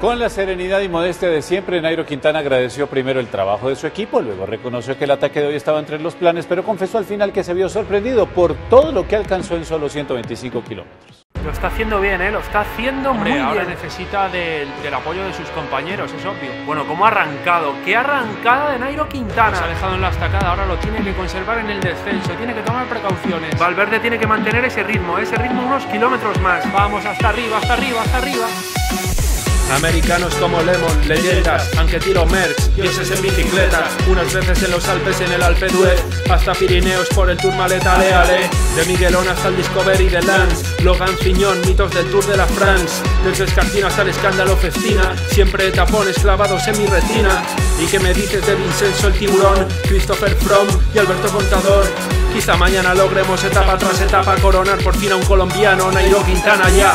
Con la serenidad y modestia de siempre, Nairo Quintana agradeció primero el trabajo de su equipo, luego reconoció que el ataque de hoy estaba entre los planes, pero confesó al final que se vio sorprendido por todo lo que alcanzó en solo 125 kilómetros. Lo está haciendo bien, lo está haciendo muy bien. Ahora necesita del apoyo de sus compañeros, es obvio. Bueno, ¿cómo ha arrancado? ¡Qué arrancada de Nairo Quintana! Se ha dejado en la estacada, ahora lo tiene que conservar en el descenso, tiene que tomar precauciones. Valverde tiene que mantener ese ritmo unos kilómetros más. Vamos, hasta arriba, hasta arriba, hasta arriba. Americanos como Lemon, leyendas, Anquetiro Merckx, dioses en bicicletas, unas veces en los Alpes, en el Alpe d'Huez, hasta Pirineos por el Tourmalet, ale ale, de Miguelón hasta el Discovery de Lance, Logan Fignon, mitos del Tour de la France, desde Escartina hasta el escándalo Festina, siempre tapones clavados en mi retina. ¿Y qué me dices de Vincenzo el Tiburón, Christopher Froome y Alberto Contador? Quizá mañana logremos etapa tras etapa coronar por fin a un colombiano, Nairo Quintana ya.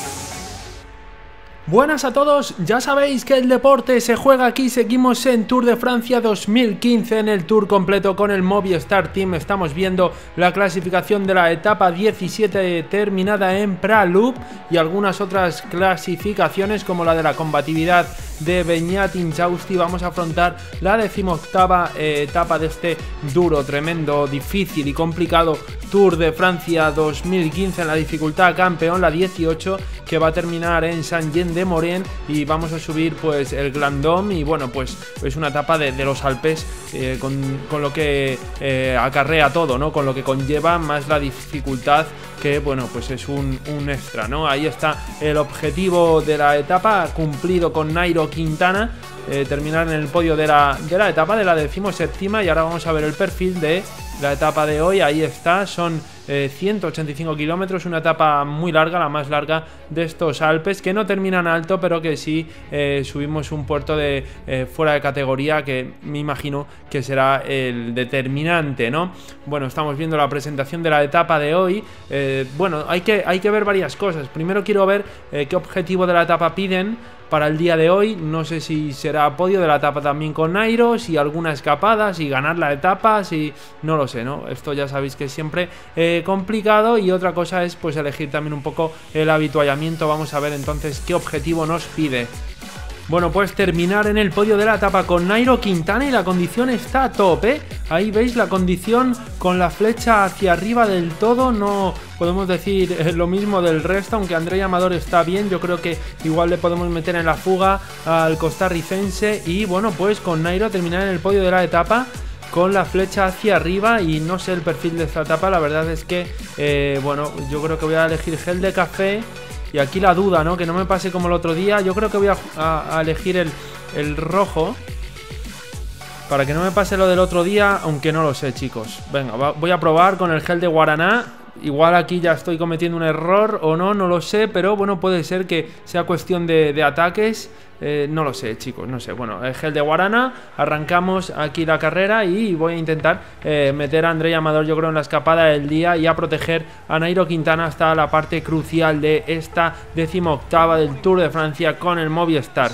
Buenas a todos, ya sabéis que el deporte se juega aquí, seguimos en Tour de Francia 2015 en el Tour completo con el Movistar Team. Estamos viendo la clasificación de la etapa 17 terminada en Pralub y algunas otras clasificaciones como la de la combatividad de Beñat-Inchausti. Vamos a afrontar la 18ª etapa de este duro, tremendo, difícil y complicado Tour de Francia 2015 en la dificultad campeón, la 18, que va a terminar en Saint-Jean-de-Maurienne y vamos a subir pues el Grand Dôme y bueno, pues es una etapa de los Alpes con lo que acarrea todo, ¿no? Con lo que conlleva más la dificultad, que bueno, pues es un extra, ¿no? Ahí está el objetivo de la etapa cumplido con Nairo Quintana, terminar en el podio de la etapa de la 17ª. Y ahora vamos a ver el perfil de la etapa de hoy. Ahí está, son 185 kilómetros, una etapa muy larga, la más larga de estos Alpes, que no terminan alto, pero que sí subimos un puerto de fuera de categoría, que me imagino que será el determinante, ¿no? Bueno, estamos viendo la presentación de la etapa de hoy. Bueno, hay que ver varias cosas. Primero quiero ver qué objetivo de la etapa piden para el día de hoy. No sé si será podio de la etapa también con Nairo, si alguna escapada, si ganar la etapa, si no lo sé, ¿no? Esto ya sabéis que es siempre complicado. Y otra cosa es pues elegir también un poco el habituallamiento. Vamos a ver entonces qué objetivo nos pide. Bueno, pues terminar en el podio de la etapa con Nairo Quintana y la condición está a tope. Ahí veis la condición con la flecha hacia arriba del todo. No podemos decir lo mismo del resto, aunque Andrei Amador está bien. Yo creo que igual le podemos meter en la fuga al costarricense. Y bueno, pues con Nairo terminar en el podio de la etapa con la flecha hacia arriba. Y no sé el perfil de esta etapa, la verdad es que bueno, yo creo que voy a elegir gel de café. Y aquí la duda, ¿no? Que no me pase como el otro día. Yo creo que voy a elegir el rojo, para que no me pase lo del otro día, aunque no lo sé, chicos. Venga, voy a probar con el gel de guaraná. Igual aquí ya estoy cometiendo un error o no, no lo sé, pero bueno, puede ser que sea cuestión de ataques. No lo sé, chicos, no sé. Bueno, el gel de guarana, arrancamos aquí la carrera y voy a intentar meter a Andrei Amador, yo creo, en la escapada del día y a proteger a Nairo Quintana hasta la parte crucial de esta 18ª del Tour de Francia con el Movistar.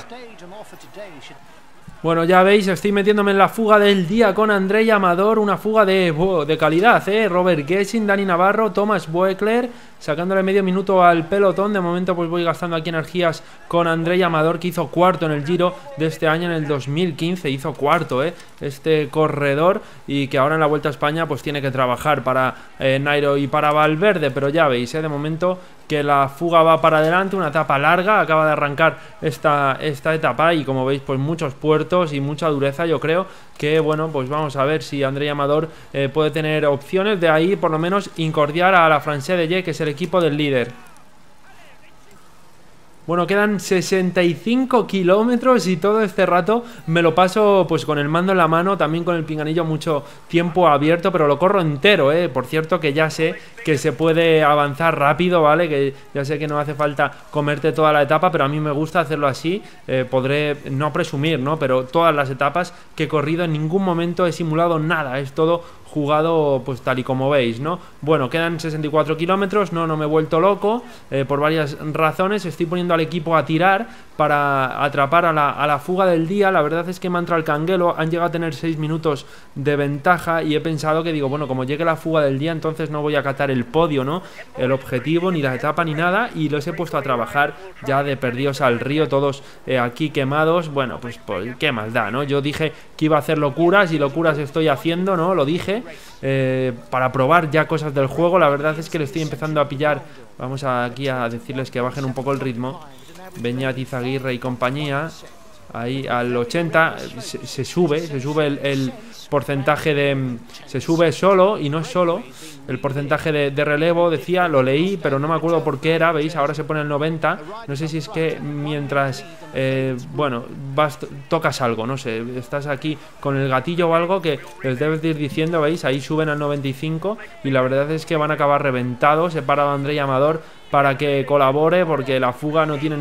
Bueno, ya veis, estoy metiéndome en la fuga del día con Andrei Amador, una fuga de calidad, Robert Gesing, Dani Navarro, Thomas Voeckler, sacándole medio minuto al pelotón. De momento pues voy gastando aquí energías con Andrei Amador, que hizo cuarto en el Giro de este año, en el 2015, hizo cuarto, este corredor, y que ahora en la Vuelta a España pues tiene que trabajar para Nairo y para Valverde, pero ya veis, de momento que la fuga va para adelante, una etapa larga, acaba de arrancar esta etapa y como veis pues muchos puertos y mucha dureza. Yo creo que bueno, pues vamos a ver si Andrei Amador puede tener opciones de ahí por lo menos incordiar a la France de Ye, que es el equipo del líder. Bueno, quedan 65 kilómetros y todo este rato me lo paso pues con el mando en la mano, también con el pinganillo mucho tiempo abierto, pero lo corro entero, Por cierto, que ya sé que se puede avanzar rápido, ¿vale? Que ya sé que no hace falta comerte toda la etapa, pero a mí me gusta hacerlo así. Podré no presumir, ¿no? Pero todas las etapas que he corrido en ningún momento he simulado nada, es todo jugado pues tal y como veis, ¿no? Bueno, quedan 64 kilómetros, no me he vuelto loco por varias razones. Estoy poniendo al equipo a tirar para atrapar a la fuga del día. La verdad es que me ha entrado el canguelo, han llegado a tener 6 minutos de ventaja y he pensado que digo, bueno, como llegue la fuga del día, entonces no voy a acatar el podio, ¿no? El objetivo, ni la etapa ni nada, y los he puesto a trabajar ya de perdidos al río, todos aquí quemados. Bueno, pues qué más da, ¿no? Yo dije que iba a hacer locuras y locuras estoy haciendo, ¿no? Lo dije, para probar ya cosas del juego. La verdad es que le estoy empezando a pillar. Vamos aquí a decirles que bajen un poco el ritmo. Beñat, Izaguirre y compañía. Ahí al 80 se sube el porcentaje de... Se sube solo, y no es solo el porcentaje de relevo, decía, lo leí, pero no me acuerdo por qué era, ¿veis? Ahora se pone el 90, no sé si es que mientras, bueno, tocas algo, no sé, estás aquí con el gatillo o algo que les debes de ir diciendo, ¿veis? Ahí suben al 95 y la verdad es que van a acabar reventados. He parado a André Amador para que colabore porque la fuga no tiene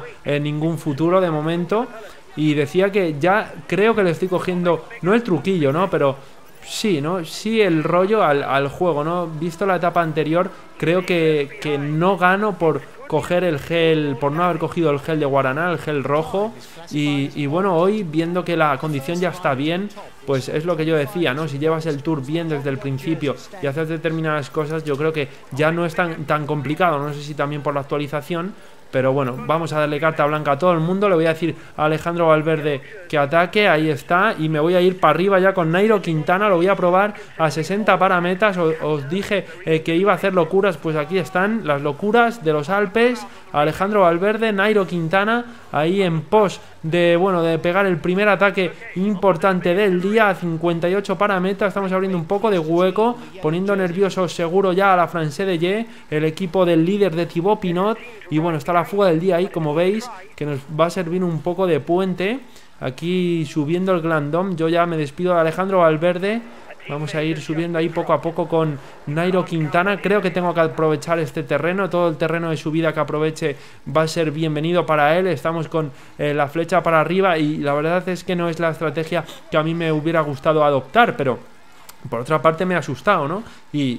ningún futuro de momento. Y decía que ya creo que le estoy cogiendo, no el truquillo, ¿no? Pero sí, ¿no? Sí el rollo al juego, ¿no? Visto la etapa anterior, creo que no gano por coger el gel, por no haber cogido el gel de Guaraná, el gel rojo. Y bueno, hoy viendo que la condición ya está bien, pues es lo que yo decía, ¿no? Si llevas el Tour bien desde el principio y haces determinadas cosas, yo creo que ya no es tan complicado. No sé si también por la actualización, pero bueno, vamos a darle carta blanca a todo el mundo. Le voy a decir a Alejandro Valverde que ataque, ahí está, y me voy a ir para arriba ya con Nairo Quintana. Lo voy a probar a 60 para metas. Os dije que iba a hacer locuras, pues aquí están las locuras de los Alpes. Alejandro Valverde, Nairo Quintana, ahí en pos de pegar el primer ataque importante del día a 58 para meta. Estamos abriendo un poco de hueco, poniendo nervioso seguro ya a la France de Ye, el equipo del líder de Thibaut Pinot. Y bueno, está la fuga del día ahí, como veis, que nos va a servir un poco de puente. Aquí subiendo el Glandom, yo ya me despido de Alejandro Valverde. Vamos a ir subiendo ahí poco a poco con Nairo Quintana. Creo que tengo que aprovechar este terreno. Todo el terreno de subida que aproveche va a ser bienvenido para él. Estamos con la flecha para arriba y la verdad es que no es la estrategia que a mí me hubiera gustado adoptar, pero por otra parte me ha asustado, ¿no?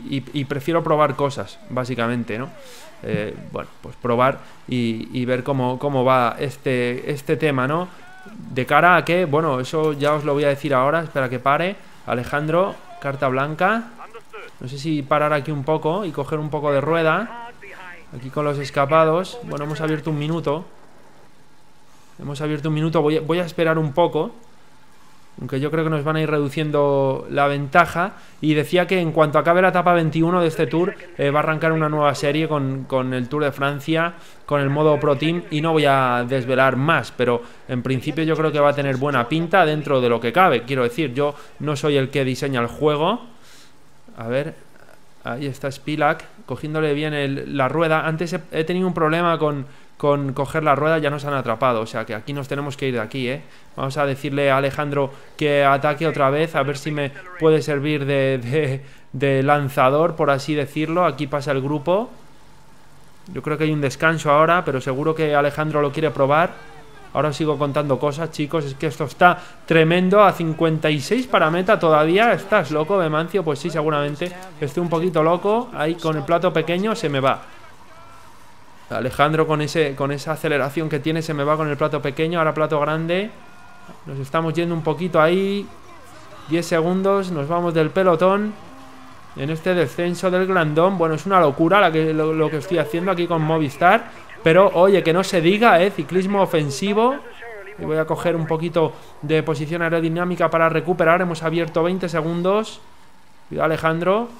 Y prefiero probar cosas, básicamente, ¿no? Bueno, pues probar y ver cómo va este tema, ¿no? De cara a que, bueno, eso ya os lo voy a decir ahora. Espera que pare. Alejandro, carta blanca. No sé si parar aquí un poco y coger un poco de rueda. Aquí con los escapados. Bueno, hemos abierto un minuto. Voy a esperar un poco, aunque yo creo que nos van a ir reduciendo la ventaja. Y decía que en cuanto acabe la etapa 21 de este Tour, va a arrancar una nueva serie con el Tour de Francia, con el modo Pro Team, y no voy a desvelar más, pero en principio yo creo que va a tener buena pinta dentro de lo que cabe. Quiero decir, yo no soy el que diseña el juego. A ver, ahí está Spilak, cogiéndole bien la rueda. Antes he tenido un problema con coger la rueda, ya nos han atrapado, o sea que aquí nos tenemos que ir de aquí, ¿eh? Vamos a decirle a Alejandro que ataque otra vez, a ver si me puede servir de lanzador, por así decirlo. Aquí pasa el grupo. Yo creo que hay un descanso ahora, pero seguro que Alejandro lo quiere probar. Ahora sigo contando cosas, chicos, es que esto está tremendo. A 56 para meta todavía. ¿Estás loco, Bemancio? Pues sí, seguramente estoy un poquito loco. Ahí con el plato pequeño se me va. Alejandro con esa aceleración que tiene se me va con el plato pequeño. Ahora plato grande. Nos estamos yendo un poquito ahí. 10 segundos, nos vamos del pelotón en este descenso del Glandón. Bueno, es una locura lo que estoy haciendo aquí con Movistar, pero oye, que no se diga, ciclismo ofensivo. Y voy a coger un poquito de posición aerodinámica para recuperar. Hemos abierto 20 segundos. Cuidado, Alejandro,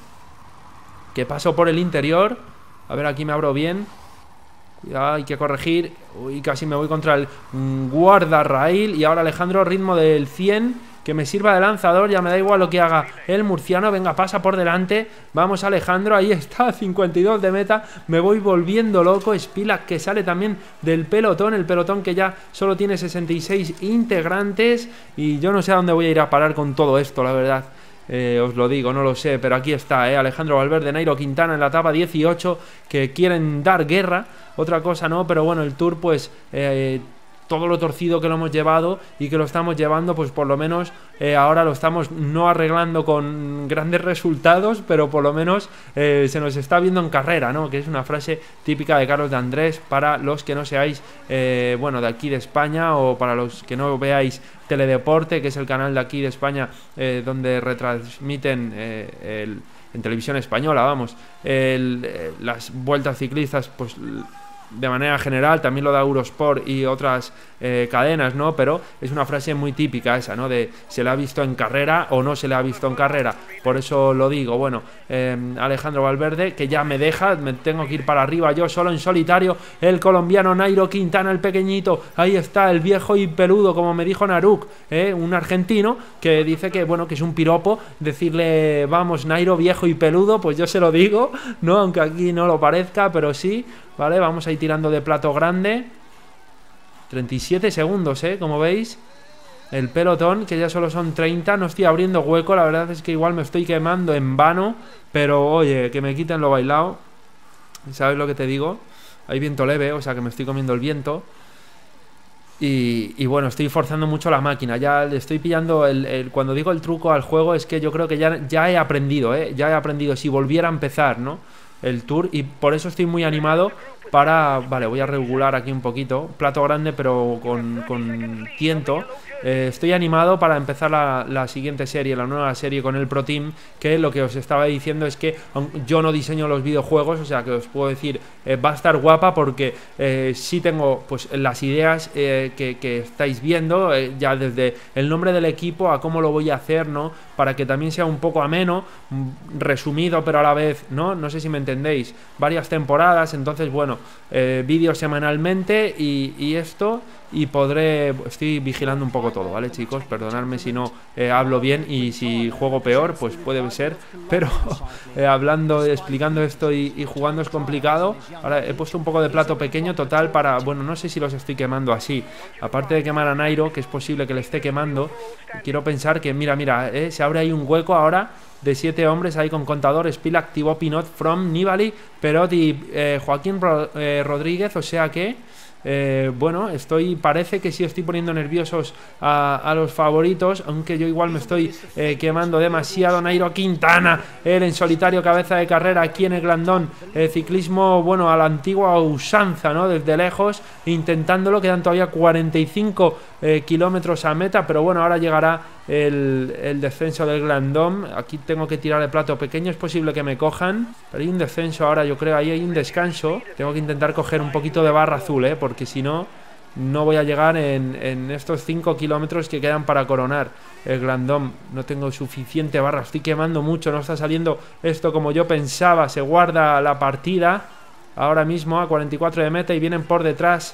que paso por el interior. A ver, aquí me abro bien. Cuidado, hay que corregir. Uy, casi me voy contra el guardarraíl. Y ahora Alejandro, ritmo del 100, que me sirva de lanzador. Ya me da igual lo que haga el murciano. Venga, pasa por delante. Vamos, Alejandro, ahí está, 52 de meta. Me voy volviendo loco. Spilak, que sale también del pelotón. El pelotón que ya solo tiene 66 integrantes. Y yo no sé a dónde voy a ir a parar con todo esto, la verdad. Os lo digo, no lo sé, pero aquí está, Alejandro Valverde, Nairo Quintana en la etapa 18, que quieren dar guerra. Otra cosa no, pero bueno, el Tour pues todo lo torcido que lo hemos llevado y que lo estamos llevando, pues por lo menos ahora lo estamos no arreglando con grandes resultados, pero por lo menos se nos está viendo en carrera, ¿no? Que es una frase típica de Carlos de Andrés para los que no seáis, bueno, de aquí de España, o para los que no veáis Teledeporte, que es el canal de aquí de España donde retransmiten en televisión española, vamos, las vueltas ciclistas, pues de manera general, también lo da Eurosport y otras cadenas, ¿no? Pero es una frase muy típica esa, ¿no? De se le ha visto en carrera o no se le ha visto en carrera. Por eso lo digo. Bueno, Alejandro Valverde, que ya me deja, me tengo que ir para arriba yo solo en solitario. El colombiano Nairo Quintana, el pequeñito, ahí está, el viejo y peludo, como me dijo Naruk, un argentino, que dice que, bueno, que es un piropo decirle, vamos, Nairo, viejo y peludo. Pues yo se lo digo, ¿no? Aunque aquí no lo parezca, pero sí. Vale, vamos a ir tirando de plato grande. 37 segundos, como veis. El pelotón, que ya solo son 30. No estoy abriendo hueco, la verdad es que igual me estoy quemando en vano. Pero oye, que me quiten lo bailado. ¿Sabes lo que te digo? Hay viento leve, o sea que me estoy comiendo el viento. Y bueno, estoy forzando mucho la máquina. Ya le estoy pillando cuando digo el truco al juego, es que yo creo que ya he aprendido, ya he aprendido. Si volviera a empezar, ¿no? El Tour, y por eso estoy muy animado para... Vale, voy a regular aquí un poquito. Plato grande pero con tiento. Estoy animado para empezar la siguiente serie, la nueva serie con el Pro Team, que lo que os estaba diciendo es que yo no diseño los videojuegos, o sea que os puedo decir, va a estar guapa porque sí tengo pues las ideas que estáis viendo, ya desde el nombre del equipo a cómo lo voy a hacer, ¿no? Para que también sea un poco ameno, resumido, pero a la vez, no sé si me entendéis, varias temporadas. Entonces, bueno, vídeos semanalmente y esto, y podré... Estoy vigilando un poco todo, ¿vale, chicos? Perdonadme si no hablo bien y si juego peor, pues puede ser, pero hablando, explicando esto y jugando es complicado. Ahora he puesto un poco de plato pequeño total para... Bueno, no sé si los estoy quemando así. Aparte de quemar a Nairo, que es posible que le esté quemando, quiero pensar que, mira, se abre ahí un hueco ahora de 7 hombres ahí con contador. Spilak, Thibaut Pinot, Froome, Nibali, Perot y Joaquín Rodríguez, o sea que bueno, parece que sí estoy poniendo nerviosos a los favoritos, aunque yo igual me estoy quemando demasiado. Nairo Quintana, él en solitario, cabeza de carrera aquí en el Glandón, ciclismo, bueno, a la antigua usanza, ¿no? Desde lejos, intentándolo. Quedan todavía 45 kilómetros a meta, pero bueno, ahora llegará el descenso del Glandón. Aquí tengo que tirar el plato pequeño, es posible que me cojan, pero hay un descenso ahora, yo creo, ahí hay un descanso. Tengo que intentar coger un poquito de barra azul, porque si no, no voy a llegar en estos 5 kilómetros que quedan para coronar el Glandón. No tengo suficiente barra, estoy quemando mucho, no está saliendo esto como yo pensaba. Se guarda la partida ahora mismo a 44 de meta y vienen por detrás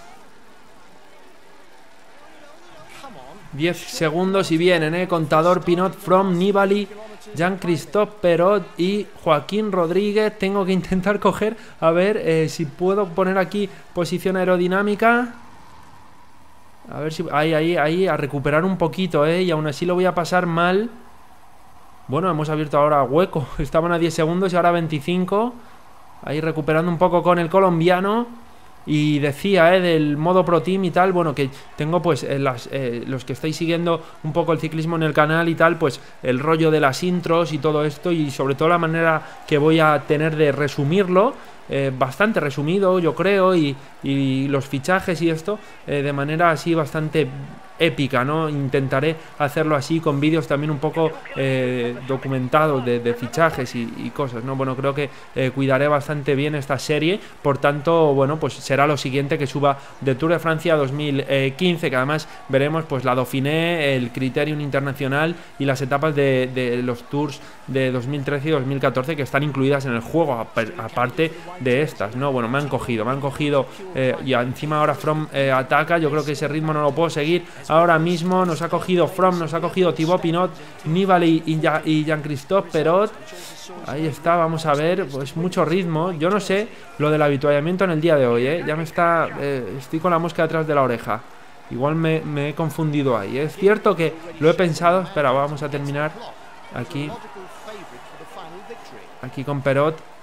10 segundos y vienen, contador Pinot, Froome, Nibali, Jean-Christophe Perot y Joaquín Rodríguez. Tengo que intentar coger, a ver si puedo poner aquí posición aerodinámica. A ver si... Ahí, a recuperar un poquito, y aún así lo voy a pasar mal. Bueno, hemos abierto ahora hueco. Estaban a 10 segundos y ahora 25. Ahí recuperando un poco con el colombiano. Y decía, del modo Pro Team y tal, bueno, que tengo pues los que estáis siguiendo un poco el ciclismo en el canal y tal, pues el rollo de las intros y todo esto, y sobre todo la manera que voy a tener de resumirlo, bastante resumido yo creo, y los fichajes y esto, de manera así bastante épica, ¿no? Intentaré hacerlo así, con vídeos también un poco documentados de fichajes y cosas, ¿no? Bueno, creo que cuidaré bastante bien esta serie. Por tanto, bueno, pues será lo siguiente que suba de Tour de Francia 2015, que además veremos pues la Dauphiné, el Criterium Internacional y las etapas de los Tours de 2013 y 2014 que están incluidas en el juego, aparte de estas, ¿no? Bueno, me han cogido y encima ahora Froome ataca. Yo creo que ese ritmo no lo puedo seguir ahora mismo. Nos ha cogido Froome, nos ha cogido Thibaut Pinot, Nibali y Jean-Christophe Perot. Ahí está, vamos a ver, pues mucho ritmo. Yo no sé lo del avituallamiento en el día de hoy, ya me está... estoy con la mosca detrás de la oreja. Igual me he confundido ahí. Es cierto que lo he pensado. Espera, vamos a terminar aquí con Perot.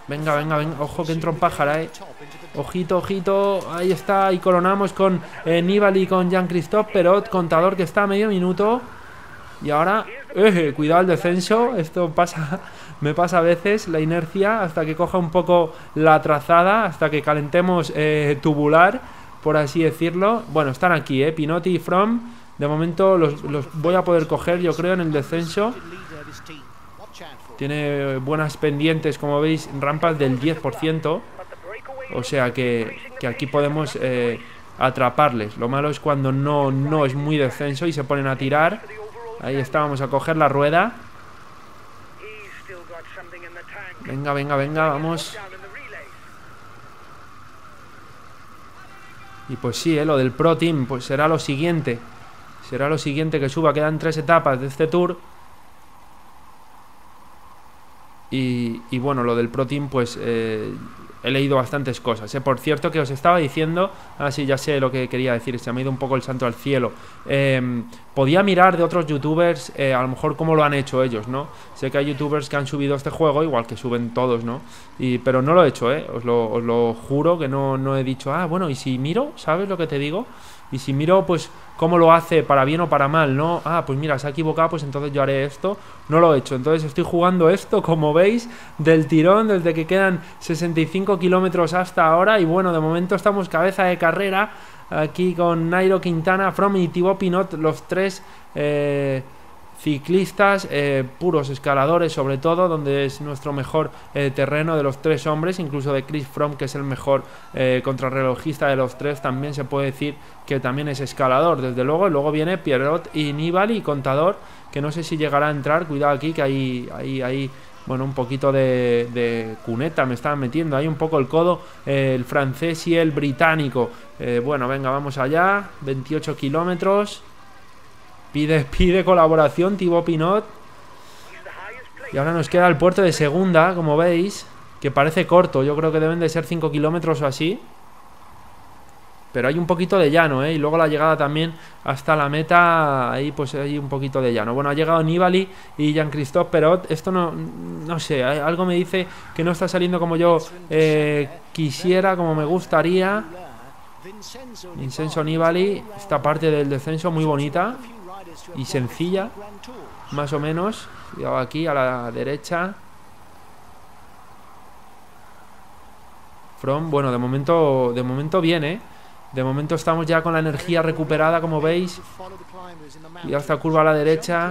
Venga, venga, venga. Ojo que entra un pájaro, Ojito, ojito. Ahí está. Y coronamos con Nibali y con Jean-Christophe Perot. Contador que está a medio minuto. Y ahora, cuidado el descenso. Esto pasa, me pasa a veces, la inercia, hasta que coja un poco la trazada, hasta que calentemos tubular, por así decirlo. Bueno, están aquí, Pinot y Froome. De momento los voy a poder coger, yo creo, en el descenso. Tiene buenas pendientes, como veis, rampas del 10%. O sea que aquí podemos atraparles. Lo malo es cuando no es muy descenso y se ponen a tirar. Ahí está, vamos a coger la rueda. Venga, venga, venga, vamos. Y pues sí, lo del Pro Team, pues será lo siguiente. Será lo siguiente que suba. Quedan 3 etapas de este Tour. Y bueno, lo del Pro Team, pues he leído bastantes cosas. Por cierto, que os estaba diciendo, sí, ya sé lo que quería decir, se me ha ido un poco el santo al cielo. Podía mirar de otros youtubers, a lo mejor cómo lo han hecho ellos, ¿no? Sé que hay youtubers que han subido este juego, igual que suben todos, ¿no? Pero no lo he hecho, os lo juro que no he dicho, bueno, y si miro, ¿sabes lo que te digo? Y si miro, pues, cómo lo hace, para bien o para mal, ¿no? Pues mira, se ha equivocado, pues entonces yo haré esto. No lo he hecho, entonces estoy jugando esto, como veis, del tirón, desde que quedan 65 kilómetros hasta ahora. Y bueno, de momento estamos cabeza de carrera, aquí con Nairo Quintana, Froome y Thibaut Pinot, los 3 ciclistas, puros escaladores sobre todo, donde es nuestro mejor terreno de los 3 hombres, incluso de Chris Froome, que es el mejor contrarrelojista de los 3, también se puede decir que también es escalador, desde luego. Y luego viene Perot y Nibali, Contador, que no sé si llegará a entrar, cuidado aquí, que hay bueno, un poquito de cuneta me estaban metiendo, hay un poco el codo, el francés y el británico. Bueno, venga, vamos allá, 28 kilómetros. Pide colaboración Thibaut Pinot. Y ahora nos queda el puerto de segunda, como veis, que parece corto. Yo creo que deben de ser 5 kilómetros o así. Pero hay un poquito de llano, y luego la llegada también hasta la meta. Ahí pues hay un poquito de llano. Bueno, ha llegado Nibali y Jean-Christophe Perot. Esto no sé, algo me dice que no está saliendo como yo quisiera, como me gustaría. Vincenzo Nibali, esta parte del descenso muy bonita y sencilla, más o menos. Cuidado aquí a la derecha. Froome, bueno, de momento bien, de momento estamos ya con la energía recuperada, como veis. Cuidado esta curva a la derecha.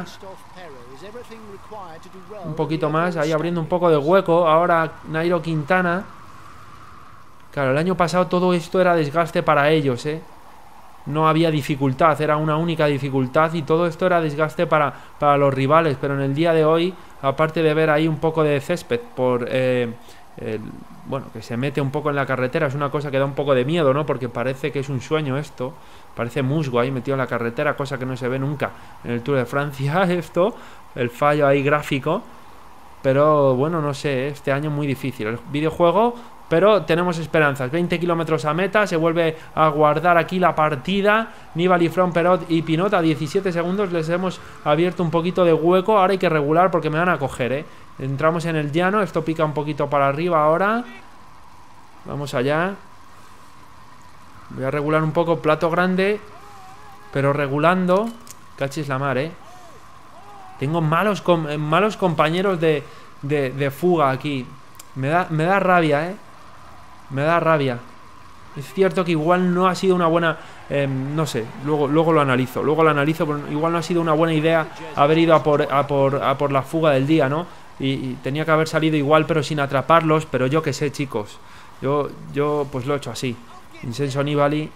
Un poquito más, ahí abriendo un poco de hueco. Ahora Nairo Quintana. Claro, el año pasado todo esto era desgaste para ellos, No había dificultad, era una única dificultad y todo esto era desgaste para los rivales. Pero en el día de hoy, aparte de ver ahí un poco de césped por bueno, que se mete un poco en la carretera, es una cosa que da un poco de miedo, ¿no? Porque parece que es un sueño esto, parece musgo ahí metido en la carretera, cosa que no se ve nunca en el Tour de Francia, esto, el fallo ahí gráfico. Pero bueno, no sé, este año muy difícil el videojuego, pero tenemos esperanzas. 20 kilómetros a meta, se vuelve a guardar aquí la partida. Nibali, Froome, Perot y Pinot a 17 segundos, les hemos abierto un poquito de hueco. Ahora hay que regular porque me van a coger, Entramos en el llano, esto pica un poquito para arriba ahora. Vamos allá. Voy a regular un poco, plato grande, pero regulando. Cachis la mar, Tengo malos compañeros de fuga aquí. Me da rabia, Me da rabia. Es cierto que igual no ha sido una buena... no sé, luego lo analizo. Pero igual no ha sido una buena idea haber ido a por la fuga del día, ¿no? Y tenía que haber salido igual, pero sin atraparlos. Pero yo qué sé, chicos. Yo pues lo he hecho así. Vincenzo Nibali,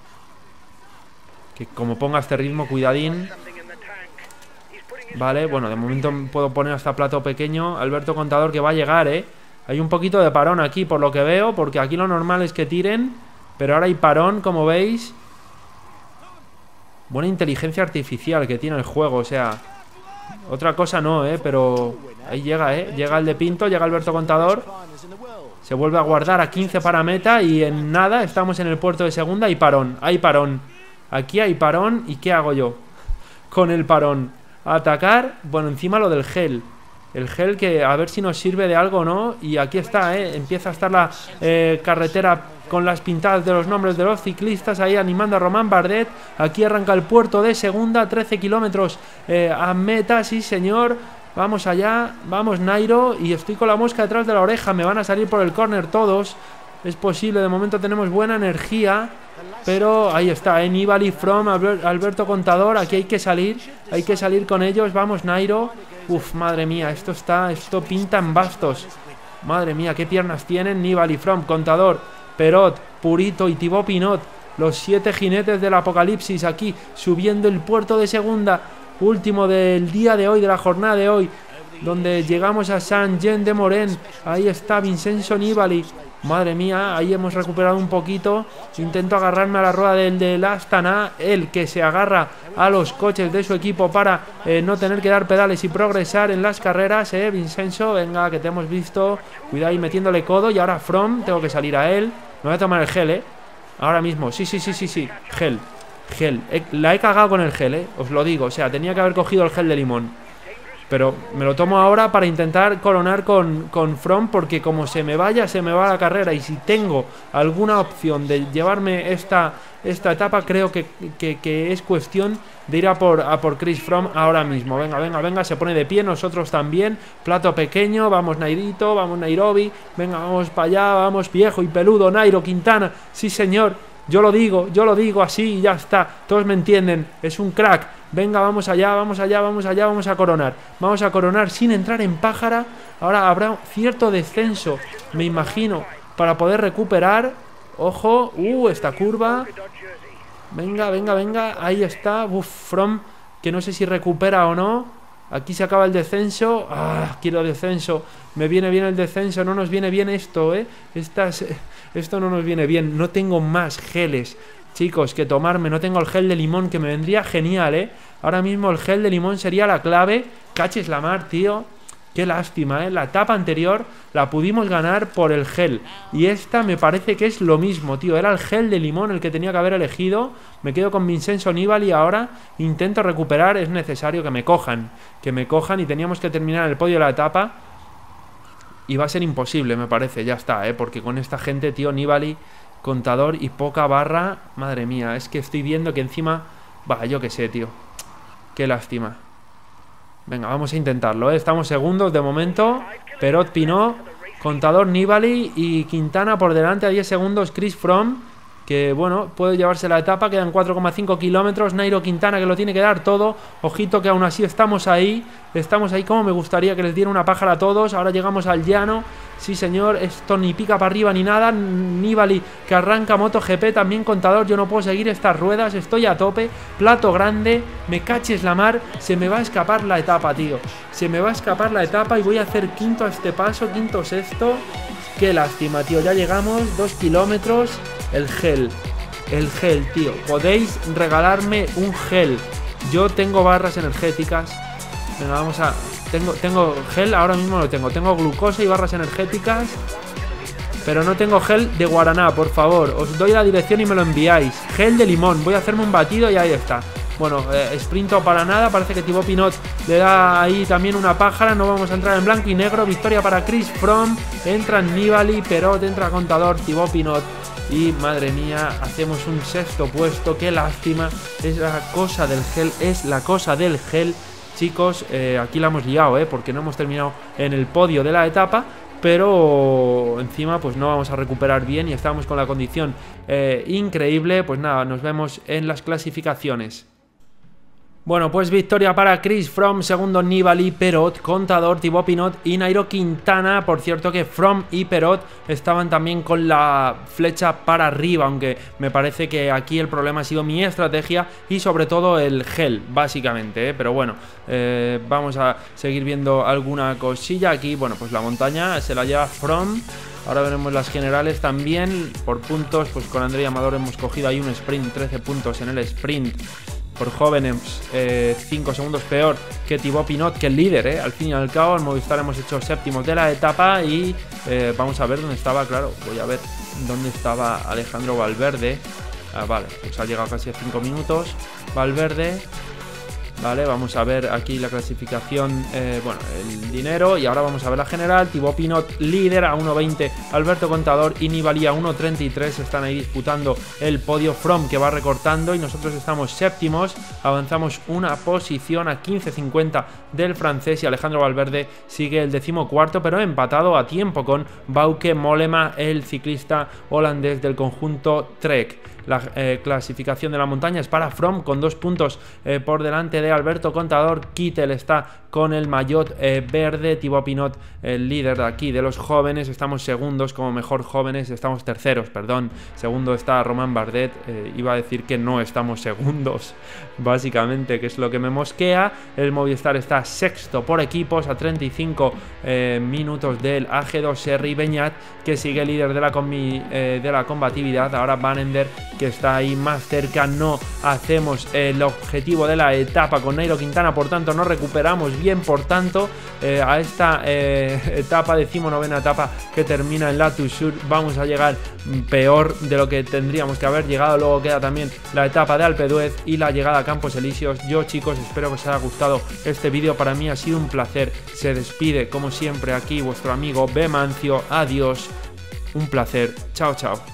que como ponga este ritmo, cuidadín. Vale, bueno, de momento puedo poner hasta plato pequeño. Alberto Contador, que va a llegar, Hay un poquito de parón aquí, por lo que veo, porque aquí lo normal es que tiren, pero ahora hay parón, como veis. Buena inteligencia artificial que tiene el juego, o sea, otra cosa no, pero ahí llega, llega el de Pinto, llega Alberto Contador. Se vuelve a guardar a 15 para meta y en nada estamos en el puerto de segunda y parón. Hay parón. Aquí hay parón. ¿Y qué hago yo con el parón? Atacar. Bueno, encima lo del gel. El gel que a ver si nos sirve de algo, ¿no? Y aquí está, empieza a estar la carretera con las pintadas de los nombres de los ciclistas ahí animando a Román Bardet. Aquí arranca el puerto de Segunda, 13 kilómetros a meta, sí señor. Vamos allá, vamos Nairo, y estoy con la mosca detrás de la oreja, me van a salir por el córner todos. Es posible, de momento tenemos buena energía, pero ahí está, Nibali, Froome, Alberto Contador, aquí hay que salir con ellos. Vamos Nairo. Uf, madre mía, esto pinta en bastos. Madre mía, qué piernas tienen Nibali, Froome, Contador, Perot, Purito y Thibaut Pinot, los 7 jinetes del apocalipsis aquí subiendo el puerto de Segunda, último del día de hoy, de la jornada de hoy, donde llegamos a Saint-Jean-de-Maurienne. Ahí está Vincenzo Nibali. Madre mía, ahí hemos recuperado un poquito. Intento agarrarme a la rueda del Astana, el que se agarra a los coches de su equipo para no tener que dar pedales y progresar en las carreras. Vincenzo, venga, que te hemos visto. Cuidado ahí metiéndole codo. Y ahora Froome, tengo que salir a él. Me voy a tomar el gel, ahora mismo, sí. Gel. La he cagado con el gel, os lo digo. O sea, tenía que haber cogido el gel de limón, pero me lo tomo ahora para intentar coronar con Froome, porque como se me va la carrera, y si tengo alguna opción de llevarme esta etapa, creo que es cuestión de ir a por Chris Froome ahora mismo. Venga, se pone de pie, nosotros también, plato pequeño, vamos Nairito, vamos Nairobi, venga, vamos para allá, vamos viejo y peludo, Nairo Quintana, sí señor, yo lo digo así y ya está, todos me entienden, es un crack. Venga, vamos allá, vamos a coronar sin entrar en pájara. Ahora habrá cierto descenso, me imagino, para poder recuperar. Ojo, esta curva. Venga, ahí está. Froome, que no sé si recupera o no. Aquí se acaba el descenso. Quiero descenso. Me viene bien el descenso, no nos viene bien esto, Esto no nos viene bien, no tengo más geles, chicos, que tomarme. No tengo el gel de limón, que me vendría genial, Ahora mismo el gel de limón sería la clave. Caches la mar, tío. Qué lástima, La etapa anterior la pudimos ganar por el gel, y esta me parece que es lo mismo, tío. Era el gel de limón el que tenía que haber elegido. Me quedo con Vincenzo Nibali y ahora intento recuperar. Es necesario que me cojan, y teníamos que terminar el podio de la etapa. Y va a ser imposible, me parece, ya está, porque con esta gente, tío, Nibali, Contador y poca barra, madre mía, es que estoy viendo que encima, yo qué sé, tío, qué lástima. Venga, vamos a intentarlo, estamos segundos de momento, Perot, Pinot, Contador, Nibali y Quintana por delante a 10 segundos, Chris Froome, que bueno, puede llevarse la etapa, quedan 4,5 kilómetros, Nairo Quintana que lo tiene que dar todo, ojito que aún así estamos ahí, como me gustaría que les diera una pájara a todos. Ahora llegamos al llano, sí señor, esto ni pica para arriba ni nada, Nibali que arranca MotoGP, también Contador, yo no puedo seguir estas ruedas, estoy a tope, plato grande, me caches la mar, se me va a escapar la etapa, tío, y voy a hacer quinto a este paso, quinto sexto. Qué lástima, tío, ya llegamos, 2 kilómetros. El gel, tío, podéis regalarme un gel. Yo tengo barras energéticas. Venga, tengo gel, ahora mismo lo tengo glucosa y barras energéticas, pero no tengo gel de guaraná, por favor. Os doy la dirección y me lo enviáis. Gel de limón, voy a hacerme un batido y ahí está. Bueno, sprinto para nada, parece que Thibaut Pinot le da ahí también una pájara. No vamos a entrar en blanco y negro. Victoria para Chris Froome, entra Nibali, Perot, entra Contador, Thibaut Pinot. Y madre mía, hacemos un sexto puesto. Qué lástima, es la cosa del gel, chicos. Aquí la hemos liado, porque no hemos terminado en el podio de la etapa, pero encima pues no vamos a recuperar bien y estamos con la condición increíble. Pues nada, nos vemos en las clasificaciones. Bueno, pues victoria para Chris Froome, segundo Nibali, Perot, Contador, Thibaut Pinot y Nairo Quintana. Por cierto que Froome y Perot estaban también con la flecha para arriba, aunque me parece que aquí el problema ha sido mi estrategia y sobre todo el gel, básicamente, pero bueno, vamos a seguir viendo alguna cosilla aquí. Bueno, pues la montaña se la lleva Froome. Ahora veremos las generales también por puntos. Pues con André Amador hemos cogido ahí un sprint, 13 puntos en el sprint. Por jóvenes, 5 segundos peor que Thibaut Pinot, que el líder, al fin y al cabo. En Movistar hemos hecho séptimos de la etapa y vamos a ver dónde estaba, claro, voy a ver dónde estaba Alejandro Valverde. Vale, pues ha llegado casi a 5 minutos. Valverde, Vale, vamos a ver aquí la clasificación, bueno, el dinero, y ahora vamos a ver la general. Thibaut Pinot líder a 1.20, Alberto Contador y Nibali a 1.33, están ahí disputando el podio. Froome que va recortando y nosotros estamos séptimos, avanzamos una posición a 15.50 del francés, y Alejandro Valverde sigue el 14º, pero empatado a tiempo con Bauke Mollema, el ciclista holandés del conjunto Trek. La clasificación de la montaña es para Froome con 2 puntos por delante de Alberto Contador. Kittel está con el maillot verde. Thibaut Pinot, el líder de aquí de los jóvenes, estamos segundos como mejor jóvenes, estamos terceros, perdón. Segundo está Romain Bardet, iba a decir que no estamos segundos, básicamente, que es lo que me mosquea. El Movistar está sexto por equipos a 35 minutos del AG2 Serri Beñat, que sigue líder de la combatividad. Ahora Van Ender, que está ahí más cerca. No hacemos el objetivo de la etapa con Nairo Quintana, por tanto no recuperamos bien, por tanto a esta etapa, 19ª etapa que termina en la Tour, vamos a llegar peor de lo que tendríamos que haber llegado. Luego queda también la etapa de Alpe d'Huez y la llegada a Campos Elíseos. Yo, chicos, espero que os haya gustado este vídeo, para mí ha sido un placer. Se despide como siempre aquí vuestro amigo B. Mancio. Adiós, un placer, chao chao.